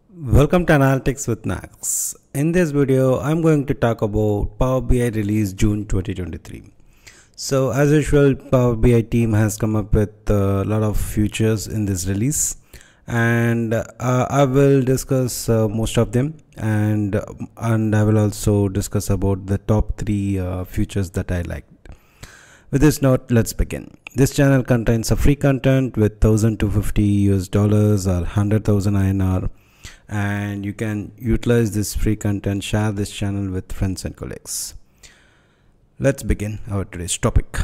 Welcome to Analytics with Nags. In this video, I'm going to talk about Power BI release June 2023. So as usual, Power BI team has come up with a lot of features in this release, and I will discuss most of them, and I will also discuss about the top three features that I liked. With this note, let's begin. This channel contains a free content with 1,250 US dollars or 100,000 INR, and you can utilize this free content. Share this channel with friends and colleagues. Let's begin our today's topic.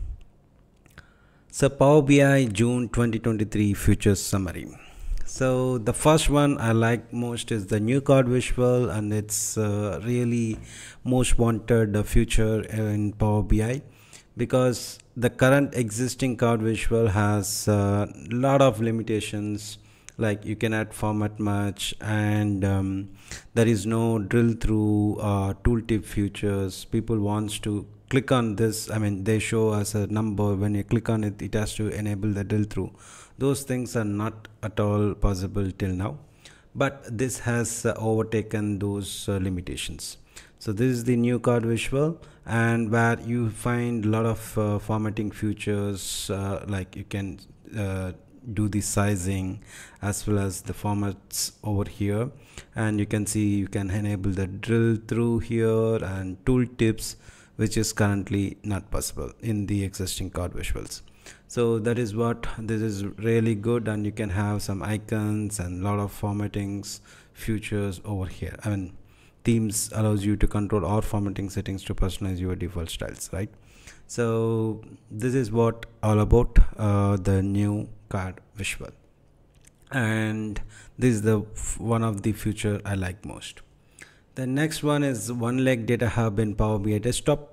So Power BI June 2023 features summary. So the first one I like most is the new card visual, and it's really most wanted feature in Power BI, because the current existing card visual has a lot of limitations, like you cannot format much, and there is no drill through tooltip features. People wants to click on this, they show as a number. When you click on it, it has to enable the drill through. Those things are not at all possible till now, but this has overtaken those limitations. So this is the new card visual, and where you find a lot of formatting features, like you can do the sizing as well as the formats over here, and you can see you can enable the drill through here and tooltips, which is currently not possible in the existing card visuals. So that is what this is really good, and you can have some icons and a lot of formattings features over here. Themes allows you to control all formatting settings to personalize your default styles, right? So this is what all about the new card visual, and this is the one of the feature I like most. The next one is one leg data hub in Power BI desktop.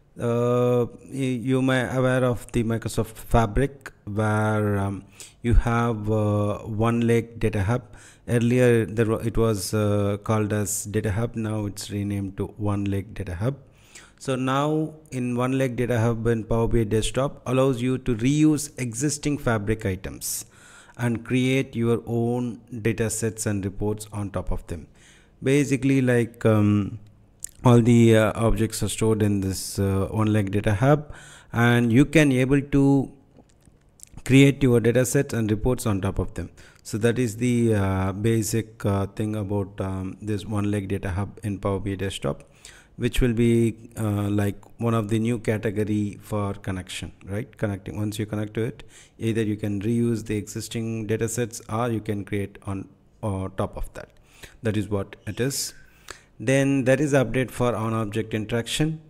You may aware of the Microsoft Fabric, where you have one leg data hub. Earlier it was called as data hub. Now it's renamed to one leg data hub. So now in one leg data hub in Power BI desktop allows you to reuse existing Fabric items and create your own data sets and reports on top of them. Basically, like all the objects are stored in this one leg data hub, and you can able to create your data sets and reports on top of them. So that is the basic thing about this one leg data hub in Power BI desktop, which will be like one of the new category for connection, right? Connecting, once you connect to it, either you can reuse the existing data sets or you can create on top of that. That is what it is. Then there is update for on object interaction.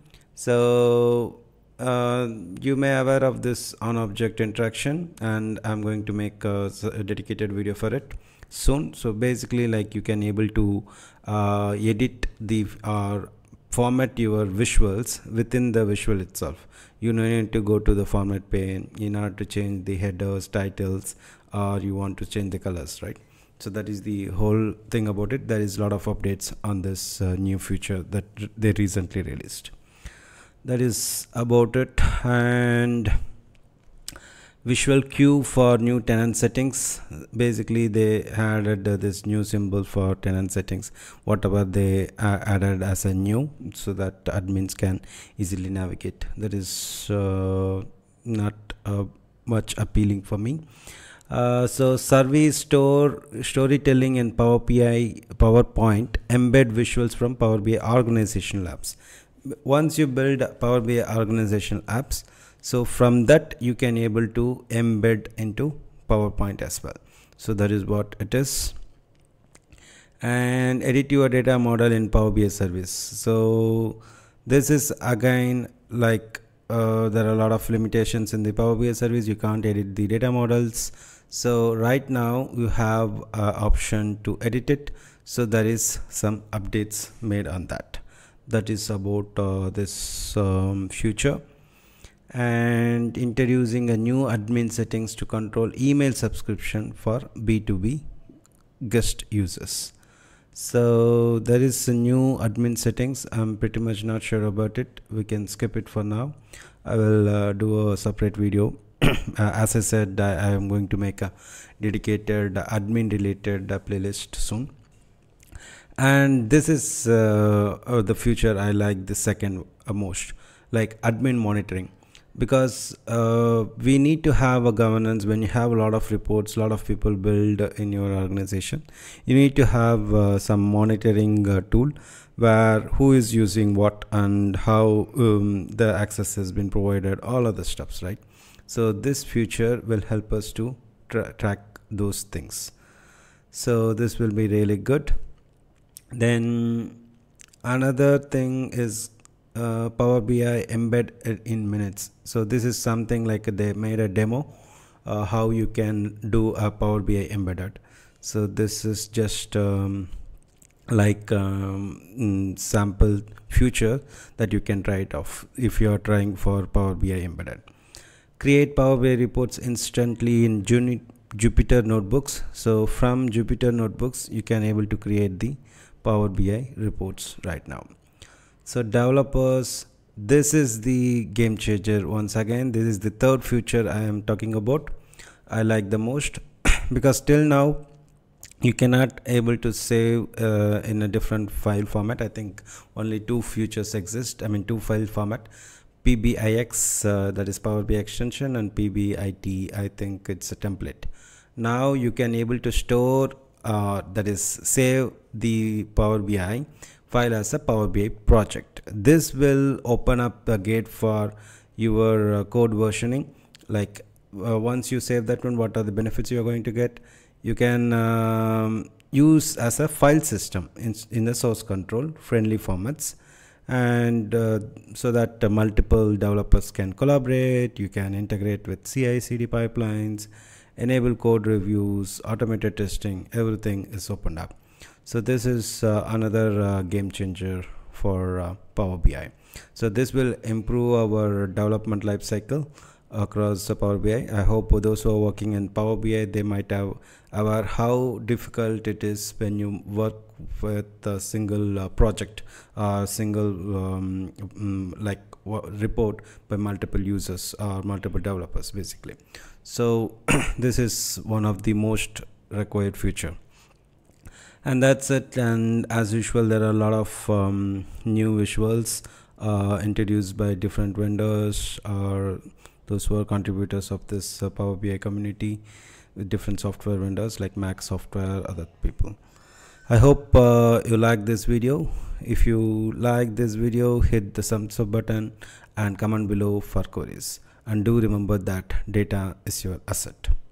So you may aware of this on object interaction, and I'm going to make a dedicated video for it soon. So basically, like you can able to edit the format your visuals within the visual itself. You need to go to the format pane in order to change the headers, titles, or you want to change the colors, right? So that is the whole thing about it. There is a lot of updates on this new feature that they recently released. That is about it. And visual queue for new tenant settings. Basically they added this new symbol for tenant settings, whatever they added as a new, so that admins can easily navigate. That is not much appealing for me. So service storytelling in Power BI PowerPoint embed visuals from Power BI organizational apps. Once you build Power BI organizational apps, so from that you can able to embed into PowerPoint as well. So that is what it is. And edit your data model in Power BI service. So this is again like there are a lot of limitations in the Power BI service. You can't edit the data models. So right now you have option to edit it. So there is some updates made on that. That is about this feature. And introducing a new admin settings to control email subscription for B2B guest users. So there is a new admin settings. I'm pretty much not sure about it. We can skip it for now. I will do a separate video. As I said, I am going to make a dedicated admin related playlist soon. And this is the future. I like the second most, like admin monitoring, because we need to have a governance. When you have a lot of reports, a lot of people build in your organization, you need to have some monitoring tool where who is using what and how the access has been provided, all of the stuffs, right? So this feature will help us to track those things. So this will be really good. Then another thing is Power BI embed in minutes. So this is something like they made a demo how you can do a Power BI embedded. So this is just sample future that you can try it off if you are trying for Power BI embedded. Create Power BI reports instantly in Jupyter notebooks. So from Jupyter notebooks you can able to create the Power BI reports right now. So developers, this is the game changer. Once again, this is the third feature I am talking about. I like the most because till now you cannot able to save in a different file format. I think only two features exist. I mean two file format, PBIX that is Power BI extension, and PBIT, I think it's a template. Now you can able to store that is save the Power BI file as a Power BI project. This will open up the gate for your code versioning. Like once you save that one, what are the benefits you are going to get? You can use as a file system in the source control friendly formats, and so that multiple developers can collaborate. You can integrate with CI/CD pipelines, enable code reviews, automated testing. Everything is opened up. So this is another game changer for Power BI. So this will improve our development life cycle across Power BI. I hope those who are working in Power BI, they might have aware how difficult it is when you work with a single project, single report by multiple users or multiple developers basically. So this is one of the most required feature. And that's it. And as usual, there are a lot of new visuals introduced by different vendors or those who are contributors of this Power BI community with different software vendors like Mac software, other people. I hope you like this video. If you like this video, hit the thumbs up button and comment below for queries. And do remember that data is your asset.